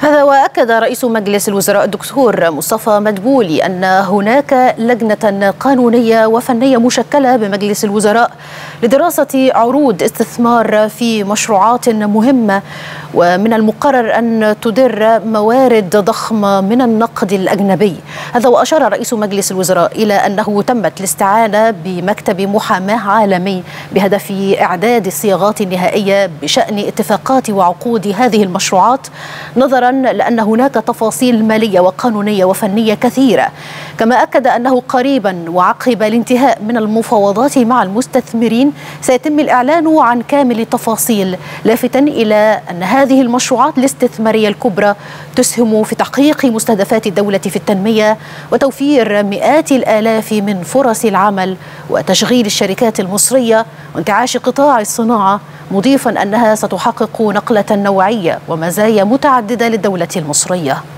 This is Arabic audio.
وأكد رئيس مجلس الوزراء الدكتور مصطفى مدبولي أن هناك لجنة قانونية وفنية مشكلة بمجلس الوزراء لدراسة عروض استثمار في مشروعات مهمة، ومن المقرر أن تدر موارد ضخمة من النقد الأجنبي. وأشار رئيس مجلس الوزراء إلى أنه تمت الاستعانة بمكتب محاماة عالمي بهدف إعداد الصياغات النهائية بشأن اتفاقات وعقود هذه المشروعات، نظرا لأن هناك تفاصيل مالية وقانونية وفنية كثيرة. كما أكد أنه قريبا وعقب الانتهاء من المفاوضات مع المستثمرين سيتم الإعلان عن كامل التفاصيل، لافتا إلى أن هذه المشروعات الاستثمارية الكبرى تسهم في تحقيق مستهدفات الدولة في التنمية وتوفير مئات الآلاف من فرص العمل وتشغيل الشركات المصرية وانتعاش قطاع الصناعة، مضيفا أنها ستحقق نقلة نوعية ومزايا متعددة للدولة المصرية.